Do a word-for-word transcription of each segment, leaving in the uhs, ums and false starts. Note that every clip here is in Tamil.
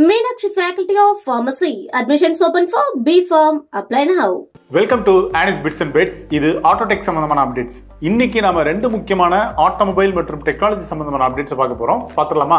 Meenakshi Faculty of Pharmacy. Admissions open for B Pharm. Apply now. Welcome to Annie's Bits and Bits. இது ஆட்டோடெக் சம்பந்தமான அப்டேட்ஸ். இன்னைக்கு நாம ரெண்டு முக்கியமான ஆட்டோமொபைல் மற்றும் டெக்னாலஜி சம்பந்தமான அப்டேட்ஸ் பார்க்க போறோம். பார்த்துடலாமா?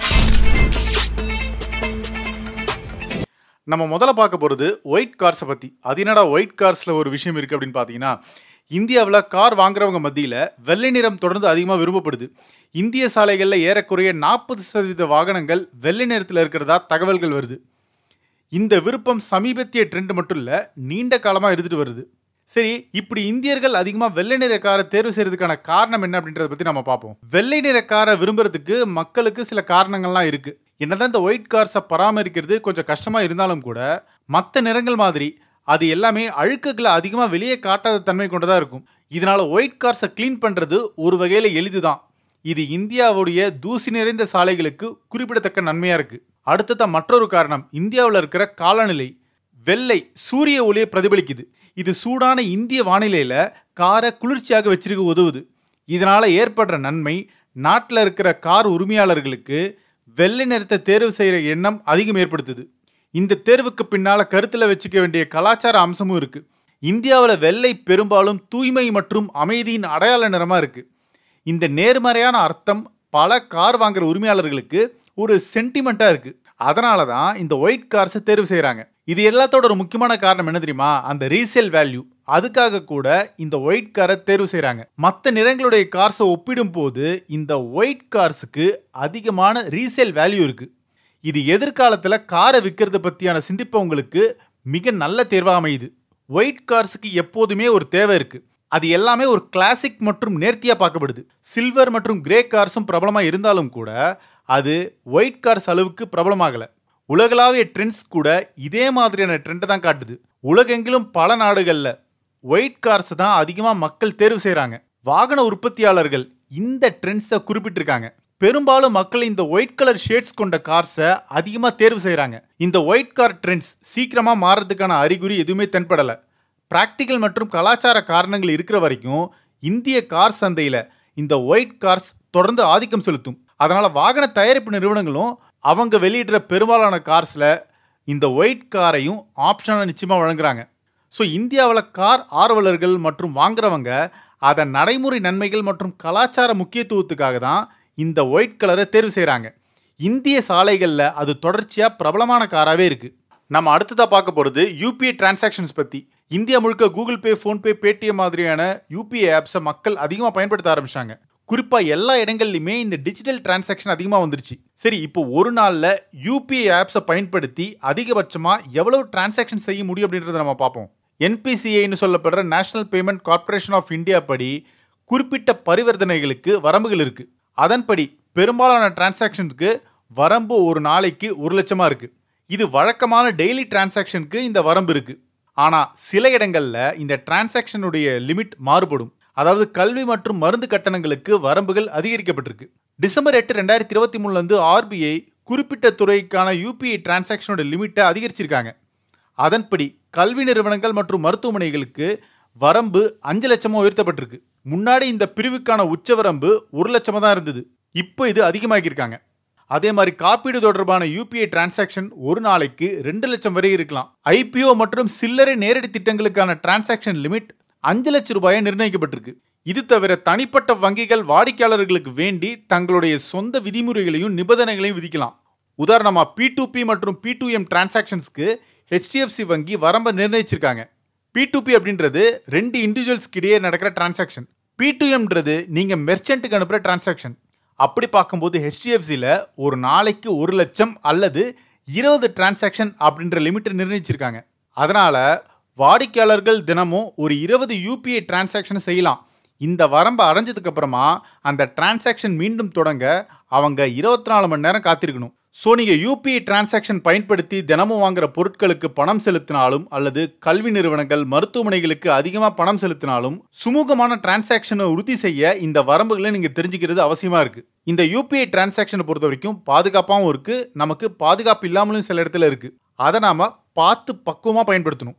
நம்ம முதல்ல பார்க்க போறது ஒயிட் கார்ஸை பத்தி. அது என்னடா ஒயிட் கார்ஸ்ல ஒரு விஷயம் இருக்கு அப்படின்னு பார்த்தீங்கன்னா, இந்தியாவில் கார் வாங்குறவங்க மத்தியில் வெள்ளை நிறம் தொடர்ந்து அதிகமாக விரும்பப்படுது. இந்திய சாலைகளில் ஏறக்குறைய நாற்பது சதவீத வாகனங்கள் வெள்ளை நிறத்தில் இருக்கிறதா தகவல்கள் வருது. இந்த விருப்பம் சமீபத்திய ட்ரெண்ட் மட்டும் இல்லை, நீண்ட காலமாக இருந்துட்டு வருது. சரி, இப்படி இந்தியர்கள் அதிகமாக வெள்ளை நிற காரை தேர்வு செய்யறதுக்கான காரணம் என்ன அப்படின்றத பற்றி நம்ம பார்ப்போம். வெள்ளை நிற காரை விரும்புறதுக்கு மக்களுக்கு சில காரணங்கள்லாம் இருக்கு. என்னதான் இந்த ஒயிட் கார்ஸை பராமரிக்கிறது கொஞ்சம் கஷ்டமாக இருந்தாலும் கூட, மற்ற நிறங்கள் மாதிரி அது எல்லாமே அழுக்குகளை அதிகமாக வெளியே காட்டாத தன்மை கொண்டதாக இருக்கும். இதனால ஒயிட் கார்ஸை க்ளீன் பண்ணுறது ஒரு வகையில் எளிதுதான். இது இந்தியாவுடைய தூசி நிறைந்த சாலைகளுக்கு குறிப்பிடத்தக்க நன்மையாக இருக்குது. அடுத்ததான் மற்றொரு காரணம், இந்தியாவில் இருக்கிற காலநிலை. வெள்ளை சூரிய ஒளியை பிரதிபலிக்குது. இது சூடான இந்திய வானிலையில் காரை குளிர்ச்சியாக வச்சிருக்க உதவுது. இதனால் ஏற்படுற நன்மை, நாட்டில் இருக்கிற கார் உரிமையாளர்களுக்கு வெள்ளை நிறத்தை தேர்வு செய்கிற எண்ணம் அதிகம் ஏற்படுத்துது. இந்த தேர்வுக்கு பின்னால் கருத்தில் வச்சுக்க வேண்டிய கலாச்சார அம்சமும் இருக்குது. இந்தியாவில் வெள்ளை பெரும்பாலும் தூய்மை மற்றும் அமைதியின் அடையாள நிறமாக இருக்குது. இந்த நேர்மறையான அர்த்தம் பல கார் வாங்குற உரிமையாளர்களுக்கு ஒரு சென்டிமெண்ட்டாக இருக்குது. அதனால தான் இந்த ஒயிட் கார்ஸை தேர்வு செய்கிறாங்க. இது எல்லாத்தோட ஒரு முக்கியமான காரணம் என்ன தெரியுமா? அந்த ரீசேல் வேல்யூ. அதுக்காக கூட இந்த ஒயிட் காரை தேர்வு செய்கிறாங்க. மற்ற நிறங்களுடைய கார்ஸை ஒப்பிடும் போது இந்த ஒயிட் கார்ஸுக்கு அதிகமான ரீசேல் வேல்யூ இருக்குது. இது எதிர்காலத்தில் காரை விற்கிறது பற்றியான சிந்திப்பவங்களுக்கு மிக நல்ல தேர்வாக அமையுது. ஒயிட் கார்ஸுக்கு எப்போதுமே ஒரு தேவை இருக்குது. அது எல்லாமே ஒரு கிளாசிக் மற்றும் நேர்த்தியாக பார்க்கப்படுது. சில்வர் மற்றும் கிரே கார்ஸும் பிரபலமாக இருந்தாலும் கூட அது ஒயிட் கார்ஸ் அளவுக்கு பிரபலமாகலை. உலகளாவிய ட்ரெண்ட்ஸ் கூட இதே மாதிரியான ட்ரெண்டை தான் காட்டுது. உலகெங்கிலும் பல நாடுகளில் ஒயிட் கார்ஸ் தான் அதிகமாக மக்கள் தேர்வு செய்கிறாங்க. வாகன உற்பத்தியாளர்கள் இந்த ட்ரெண்ட்ஸை குறிப்பிட்டிருக்காங்க. பெரும்பாலும் மக்கள் இந்த ஒயிட் கலர் ஷேட்ஸ் கொண்ட கார்ஸை அதிகமாக தேர்வு செய்கிறாங்க. இந்த ஒயிட் கார் ட்ரெண்ட்ஸ் சீக்கிரமாக மாறுறதுக்கான அறிகுறி எதுவுமே தென்படலை. பிராக்டிக்கல் மற்றும் கலாச்சார காரணங்கள் இருக்கிற வரைக்கும் இந்திய கார் சந்தையில் இந்த ஒயிட் கார்ஸ் தொடர்ந்து ஆதிக்கம் செலுத்தும். அதனால் வாகன தயாரிப்பு நிறுவனங்களும் அவங்க வெளியிடுற பெரும்பாலான கார்ஸில் இந்த ஒயிட் காரையும் ஆப்ஷனாக நிச்சயமாக வழங்குறாங்க. ஸோ இந்தியாவில் கார் ஆர்வலர்கள் மற்றும் வாங்குறவங்க அதன் நடைமுறை நன்மைகள் மற்றும் கலாச்சார முக்கியத்துவத்துக்காக தான் இந்த ஒயிட் கலரை தேர்வு செய்கிறாங்க. இந்திய சாலைகளில் அது தொடர்ச்சியாக பிரபலமான காராகவே இருக்குது. நம்ம அடுத்ததாக பார்க்க போகிறது யூபிஐ டிரான்சாக்ஷன்ஸ் பற்றி. இந்தியா முழுக்க கூகுள் பே, ஃபோன்பே, பேடிஎம் மாதிரியான யூபிஐ ஆப்ஸை மக்கள் அதிகமாக பயன்படுத்த ஆரம்பிச்சாங்க. குறிப்பாக எல்லா இடங்கள்லையுமே இந்த டிஜிட்டல் டிரான்சாக்ஷன் அதிகமாக வந்துருச்சு. சரி, இப்போ ஒரு நாளில் யூபிஐ ஆப்ஸை பயன்படுத்தி அதிகபட்சமாக எவ்வளவு டிரான்சாக்ஷன் செய்ய முடியும் அப்படின்றத நம்ம பார்ப்போம். என்பிசிஐன்னு சொல்லப்படுற national payment corporation of India படி குறிப்பிட்ட பரிவர்த்தனைகளுக்கு வரம்புகள் இருக்குது. அதன்படி பெரும்பாலான டிரான்சாக்ஷனுக்கு வரம்பு ஒரு நாளைக்கு ஒரு லட்சமாக இருக்குது. இது வழக்கமான டெய்லி டிரான்சாக்ஷனுக்கு இந்த வரம்பு இருக்குது. ஆனால் சில இடங்களில் இந்த டிரான்சாக்ஷனுடைய லிமிட் மாறுபடும். அதாவது கல்வி மற்றும் மருந்து கட்டணங்களுக்கு வரம்புகள் அதிகரிக்கப்பட்டிருக்கு. டிசம்பர் எட்டு ரெண்டாயிரத்தி இருபத்தி மூணுலேருந்து ஆர்பிஐ குறிப்பிட்ட துறைக்கான யூபிஐ டிரான்சாக்ஷனோட லிமிட்டை அதிகரிச்சிருக்காங்க. அதன்படி கல்வி நிறுவனங்கள் மற்றும் மருத்துவமனைகளுக்கு வரம்பு அஞ்சு லட்சமாக உயர்த்தப்பட்டிருக்கு. முன்னாடி இந்த பிரிவுக்கான உச்சவரம்பு ஒரு லட்சமாக தான் இருந்தது. இப்போ இது அதிகமாகியிருக்காங்க. அதே மாதிரி காப்பீடு தொடர்பான யூபிஐ டிரான்சாக்ஷன் ஒரு நாளைக்கு ரெண்டு லட்சம் வரை இருக்கலாம். ஐபிஓ மற்றும் சில்லறை நேரடி திட்டங்களுக்கான டிரான்சாக்ஷன் லிமிட் அஞ்சு லட்சம் ரூபாயை நிர்ணயிக்கப்பட்டிருக்கு. இது தவிர தனிப்பட்ட வங்கிகள் வாடிக்கையாளர்களுக்கு வேண்டி தங்களுடைய சொந்த விதிமுறைகளையும் நிபந்தனைகளையும் விதிக்கலாம். உதாரணமாக பி டு பி மற்றும் பி டு எம் டிரான்சாக்ஷன்ஸ்க்கு ஹெச்டிஎஃப்சி வங்கி வரம்பை நிர்ணயிச்சிருக்காங்க. பி டு பி அப்படின்றது ரெண்டு இண்டிவிஜுவல்ஸ்க்கு இடையே நடக்கிற டிரான்சாக்ஷன். பி டு எம்ன்றது நீங்கள் மெர்ச்சன்ட்டுக்கு அனுப்புகிற டிரான்சாக்ஷன். அப்படி பார்க்கும்போது ஹெச்டிஎஃப்சியில் ஒரு நாளைக்கு ஒரு லட்சம் அல்லது இருபது டிரான்சாக்ஷன் அப்படின்ற லிமிட்டை நிர்ணயிச்சிருக்காங்க. அதனால் வாடிக்கையாளர்கள் தினமும் ஒரு இருபது யூபிஐ டிரான்சாக்ஷன் செய்யலாம். இந்த வரம்பை அடைஞ்சதுக்கு அப்புறமா அந்த டிரான்சாக்ஷன் மீண்டும் தொடங்க அவங்க இருபத்தி நாலு மணி நேரம் காத்திருக்கணும். ஸோ நீங்கள் யூபிஐ டிரான்சாக்ஷன் பயன்படுத்தி தினமும் வாங்குகிற பொருட்களுக்கு பணம் செலுத்தினாலும் அல்லது கல்வி நிறுவனங்கள், மருத்துவமனைகளுக்கு அதிகமாக பணம் செலுத்தினாலும் சுமூகமான டிரான்சாக்ஷனை உறுதி செய்ய இந்த வரம்புகளை நீங்கள் தெரிஞ்சுக்கிறது அவசியமாக இருக்குது. இந்த யூபிஐ டிரான்சாக்ஷனை பொறுத்த வரைக்கும் பாதுகாப்பாகவும் இருக்குது, நமக்கு பாதுகாப்பு இல்லாமலும் சில இடத்துல இருக்குது. அதை நாம் பார்த்து பக்குவமாக பயன்படுத்தணும்.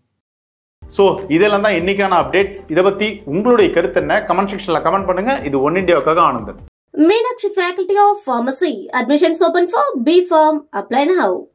ஸோ இதெல்லாம் தான் இன்னைக்கான அப்டேட்ஸ். இதை பற்றி உங்களுடைய கருத்து என்ன? கமெண்ட் செக்ஷனில் கமெண்ட் பண்ணுங்கள். இது ஒன் இண்டியாவுக்காக Anandan. Meenakshi Faculty of Pharmacy. Admissions open for B Pharm. Apply now.